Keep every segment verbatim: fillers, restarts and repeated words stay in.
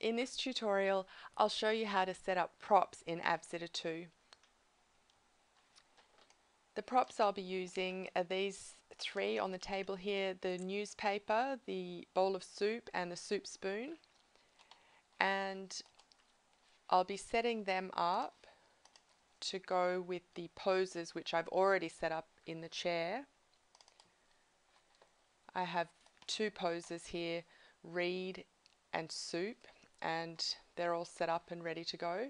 In this tutorial, I'll show you how to set up props in AVsitter two. The props I'll be using are these three on the table here: the newspaper, the bowl of soup, and the soup spoon. And I'll be setting them up to go with the poses which I've already set up in the chair. I have two poses here, read and soup, and they're all set up and ready to go.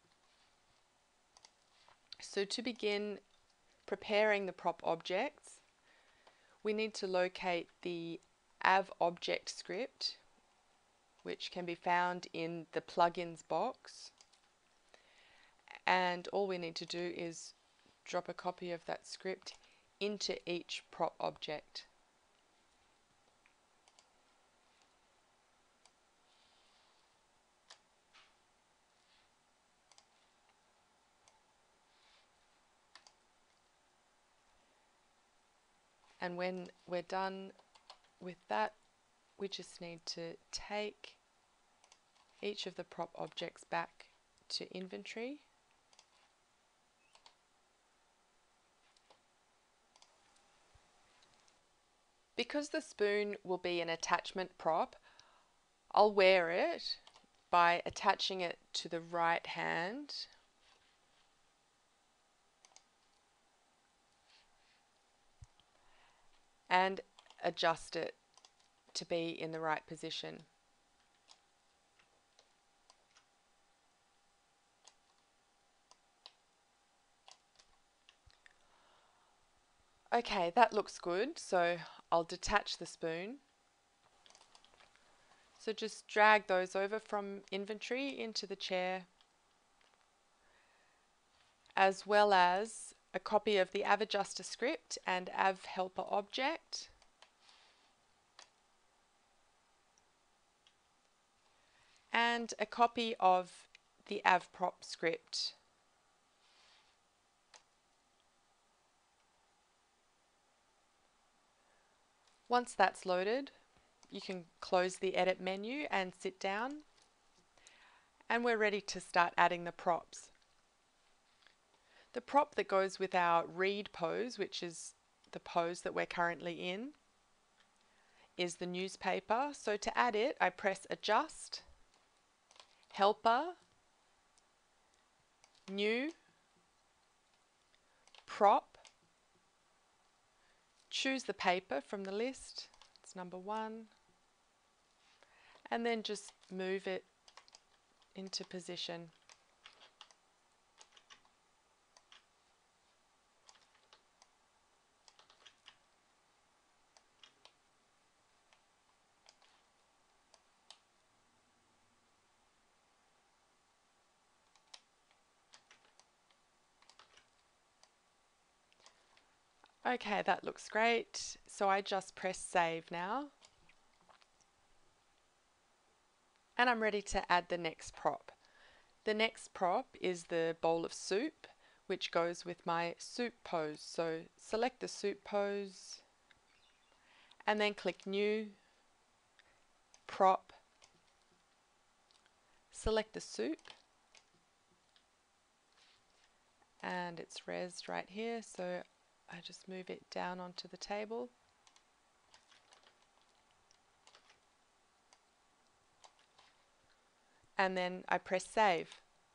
So to begin preparing the prop objects, we need to locate the AVobject script, which can be found in the plugins box. And all we need to do is drop a copy of that script into each prop object. And when we're done with that, we just need to take each of the prop objects back to inventory. Because the spoon will be an attachment prop, I'll wear it by attaching it to the right hand and adjust it to be in the right position. Okay, that looks good, so I'll detach the spoon. So just drag those over from inventory into the chair, as well as a copy of the AVadjuster script and AVhelper object. And a copy of the AVprop script. Once that's loaded, you can close the edit menu and sit down, and we're ready to start adding the props. The prop that goes with our read pose, which is the pose that we're currently in, is the newspaper. So to add it, I press Adjust, Helper, New, Prop, choose the paper from the list, it's number one, and then just move it into position. Okay, that looks great. So I just press save now. And I'm ready to add the next prop. The next prop is the bowl of soup, which goes with my soup pose. So select the soup pose and then click New, Prop, select the soup, and it's resed right here, so I just move it down onto the table. And then I press save.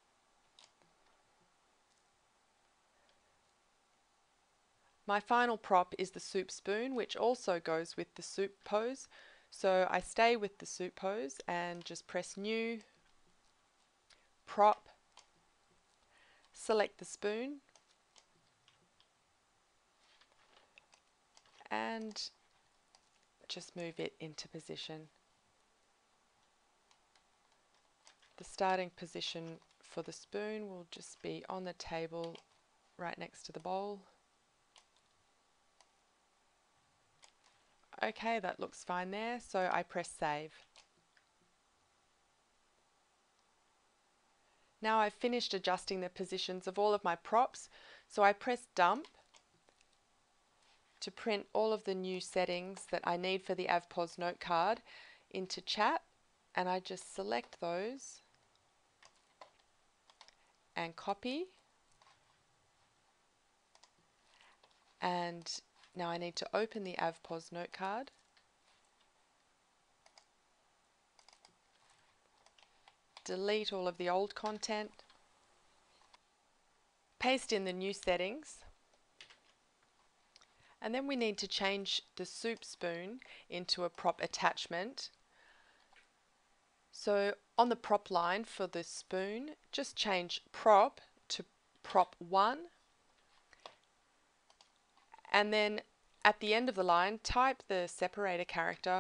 My final prop is the soup spoon, which also goes with the soup pose. So I stay with the soup pose and just press New, Prop, select the spoon, and just move it into position. The starting position for the spoon will just be on the table right next to the bowl. Okay, that looks fine there, so I press save. Now I've finished adjusting the positions of all of my props, so I press dump to print all of the new settings that I need for the AVPOS note card into chat, and I just select those and copy, and now I need to open the AVPos note card, delete all of the old content, paste in the new settings, and then we need to change the soup spoon into a prop attachment. So on the prop line for the spoon, just change prop to prop one, and then at the end of the line type the separator character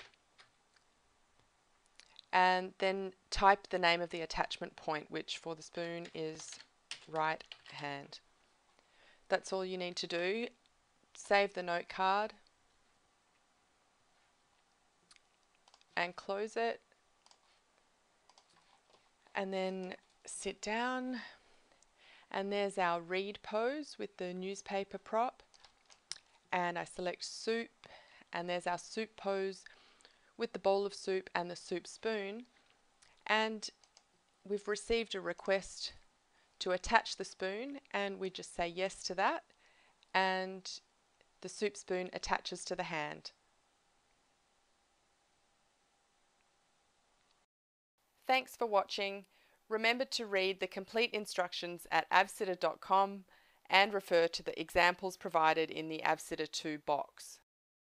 and then type the name of the attachment point, which for the spoon is right hand. That's all you need to do. Save the note card and close it, and then sit down, and there's our read pose with the newspaper prop, and I select soup, and there's our soup pose with the bowl of soup and the soup spoon, and we've received a request to attach the spoon, and we just say yes to that, and the soup spoon attaches to the hand. Thanks for watching. Remember to read the complete instructions at A V sitter dot com and refer to the examples provided in the A V sitter two box.